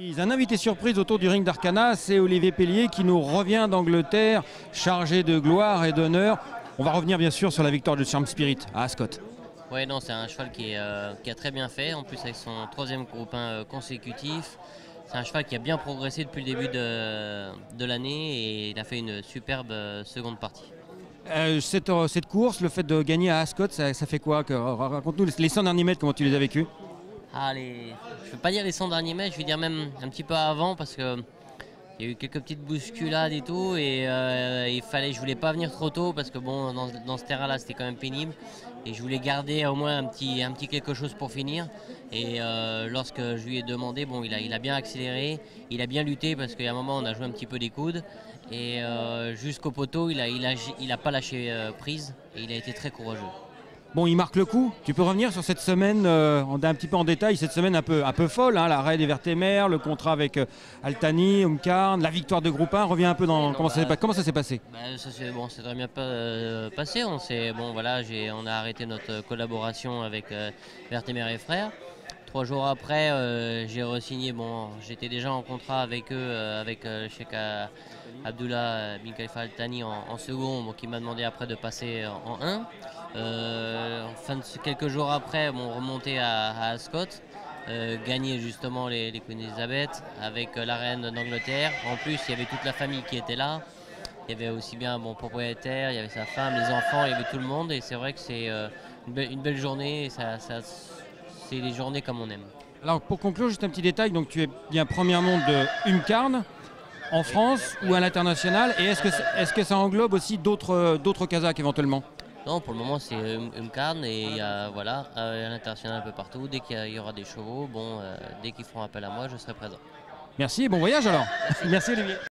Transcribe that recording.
Un invité surprise autour du ring d'Arcana, c'est Olivier Pellier qui nous revient d'Angleterre, chargé de gloire et d'honneur. On va revenir bien sûr sur la victoire de Charm Spirit à Ascot. Oui, non, c'est un cheval qui a très bien fait, en plus avec son troisième groupe 1 consécutif. C'est un cheval qui a bien progressé depuis le début de l'année et il a fait une superbe seconde partie. Cette course, le fait de gagner à Ascot, ça fait quoi? Raconte-nous les 100 derniers mètres, comment tu les as vécus? Je ne veux pas dire les 100 derniers mètres, je vais dire même un petit peu avant parce que il y a eu quelques petites bousculades et tout et je voulais pas venir trop tôt parce que bon, dans ce terrain-là c'était quand même pénible et je voulais garder au moins un petit quelque chose pour finir. Et lorsque je lui ai demandé, bon, il a bien accéléré, il a bien lutté parce qu'à un moment on a joué un petit peu des coudes et jusqu'au poteau il a pas lâché prise et il a été très courageux. Bon, il marque le coup. Tu peux revenir sur cette semaine, on est un petit peu en détail, cette semaine un peu folle, hein, l'arrêt des Vertémers, le contrat avec Altani, Umkarn, la victoire de groupe 1. Reviens un peu dans comment ça s'est passé. Ça c'est très bien passé. On a arrêté notre collaboration avec Vertémer et Frères. 3 jours après, j'ai re-signé. Bon, j'étais déjà en contrat avec eux, avec Cheikh Abdullah bin Khalifa Altani en second, bon, qui m'a demandé après de passer en 1. Quelques jours après, on remontait à Ascot, gagner justement les Queen Elizabeth avec la reine d'Angleterre. En plus, il y avait toute la famille qui était là. Il y avait aussi bien mon propriétaire, il y avait sa femme, les enfants, il y avait tout le monde. Et c'est vrai que c'est une belle journée. C'est les journées comme on aime. Alors pour conclure, juste un petit détail. Donc tu es bien premier monde de Umkarn en France ou à l'international. Et est-ce que ça englobe aussi d'autres Kazakhs éventuellement? Non, pour le moment c'est Umkarn et voilà, à l'international un peu partout. Dès qu'il y aura des chevaux, dès qu'ils feront appel à moi, je serai présent. Merci et bon voyage alors. Merci Olivier.